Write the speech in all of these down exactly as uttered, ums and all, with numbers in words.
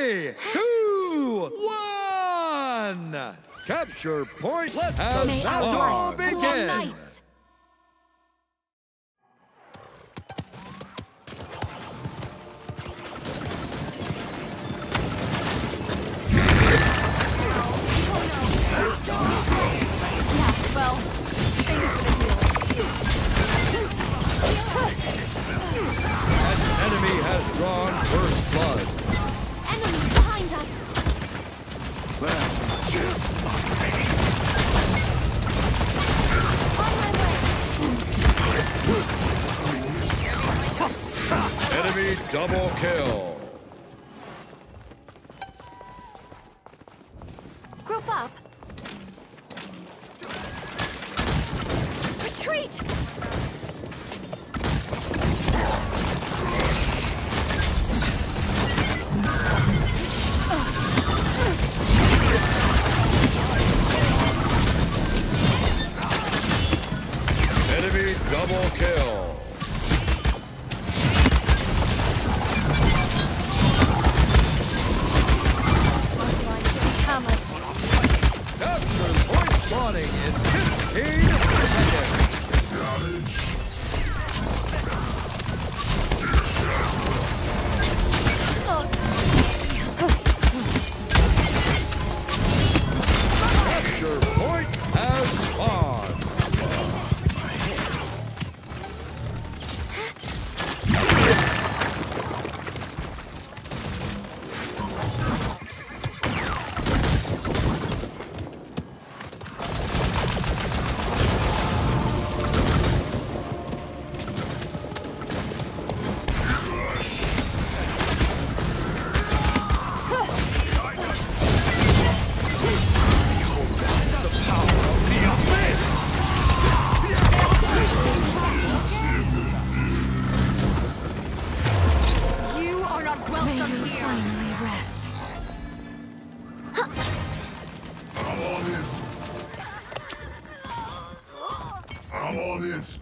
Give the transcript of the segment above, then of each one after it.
Three, two, one. Capture point. Let the May battle our light begin. belong knights. Yeah, well, thanks for the heals. An enemy has drawn first blood. Enemies behind us. Enemy double kill. Group up. Retreat! Enemy double kill. Hammer. Capture point spawning in fifteen seconds. Capture point has spawned. You are not welcome here. Finally rest. I'm on it. I'm on it.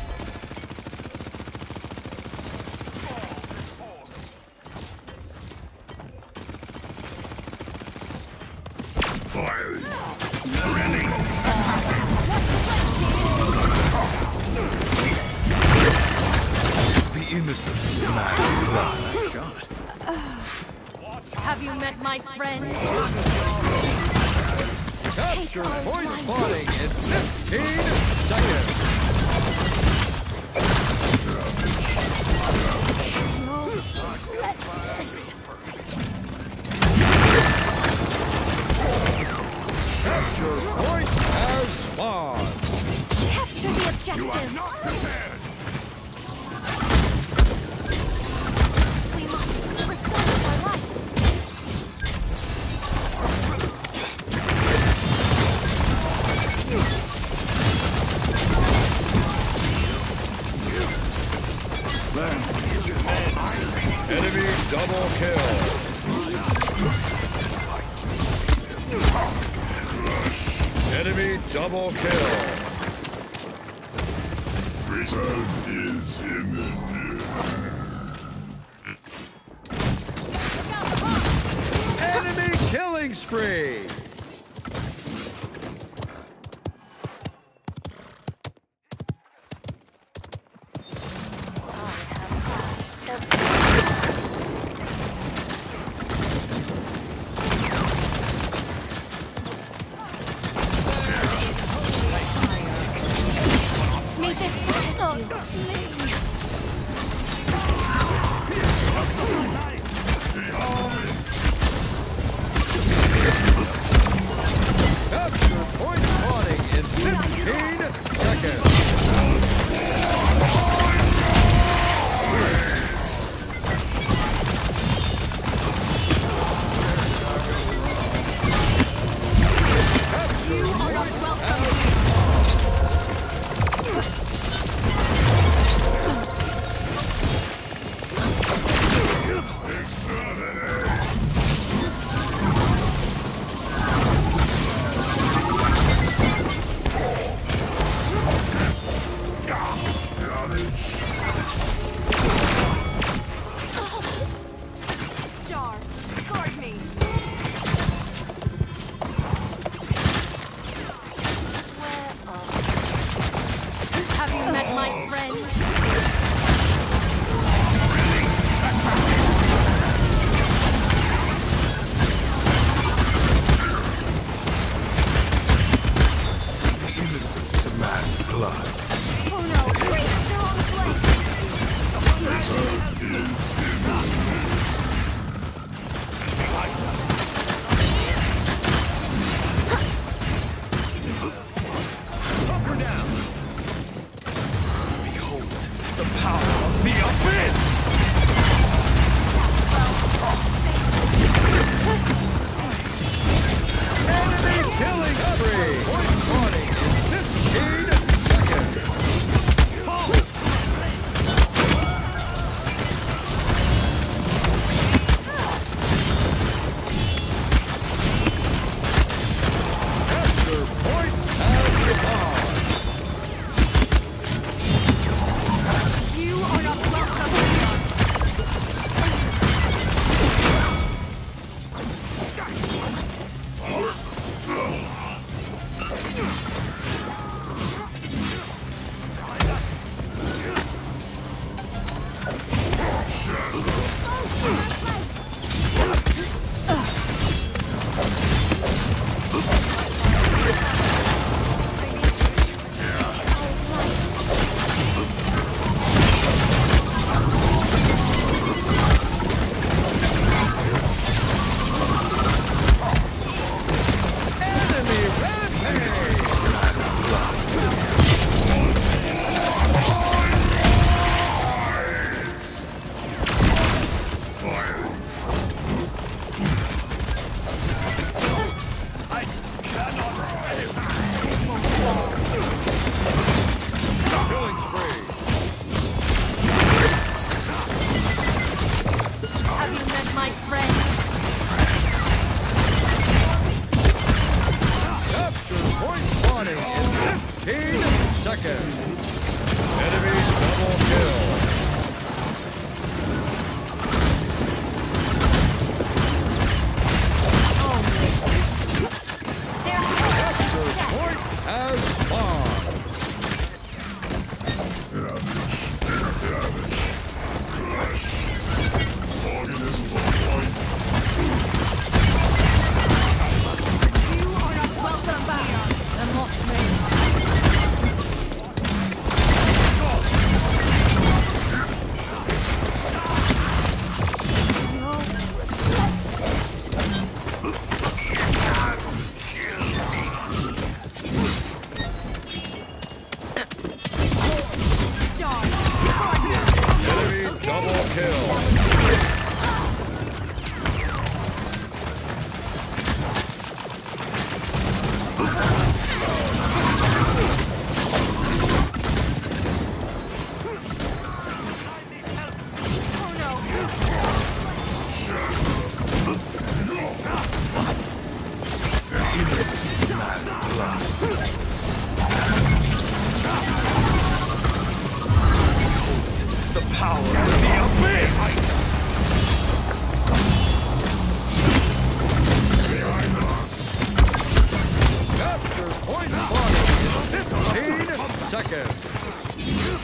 Fire. The innocent man blood shot. Have you met my friend? Capture point spawning in fifteen seconds. No. Let this. Capture point has spawned. Capture the objective. You are not prepared. We must protect our life. Enemy double kill. Enemy double kill. Return is imminent. Enemy killing spree. May this protect you. Guard me! Where are you? Have you met my friend? Demand blood. Oh no! Wait! They're on the flank! Razor is imminent. Up or down. Behold the power of the abyss! Enemy killing spree. Point starting in fifteen seconds. Capture point has You are not welcome here! enemy rampage. Killing spree. Have you met my friend? Capture point spawning in fifteen seconds. Enemy double kill. Capture point has spawned. Damage. Damage. Crush. Organisms on point. You are not welcome back! I'm not ready. Enemy double kill. Oh no! The power of the abyss! Behind us. Capture point spawning in fifteen seconds.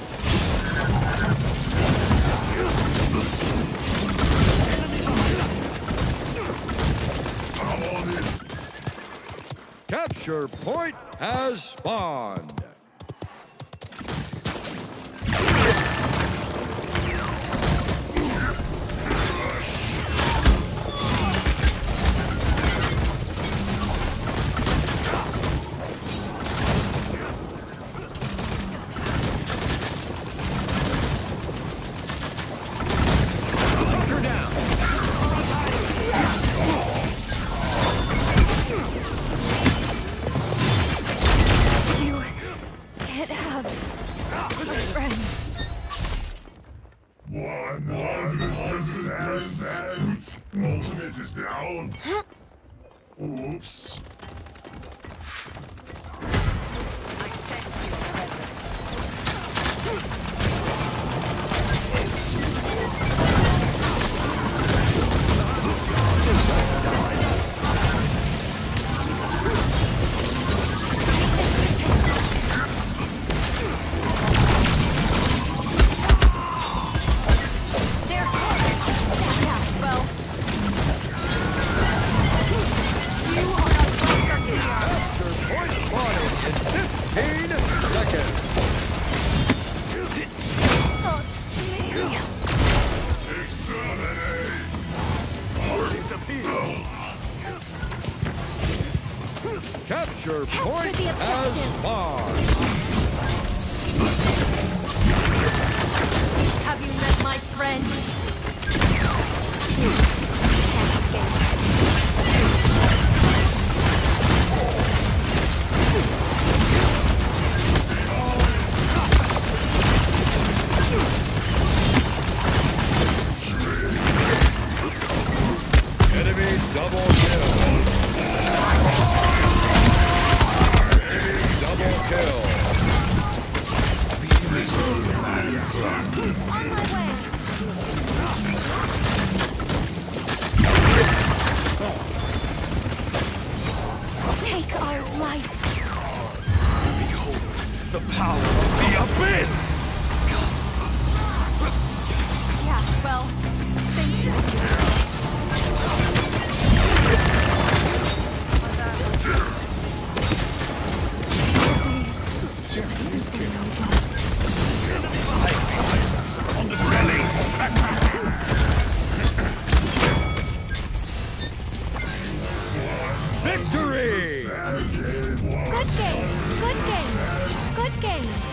I'm on it. Capture point has spawned. Hunker down! You can't have my friends. One hundred percent. Ultimate is down. Oops. Capture Capture point the has objective. spawned. Have you met my friend? Enemy double kill. Enemy double kill. On my way. Take our light. Behold the power of the abyss! Yeah, well, thanks for On the rally! Victory! Sad game. Good game. Good game. Good game.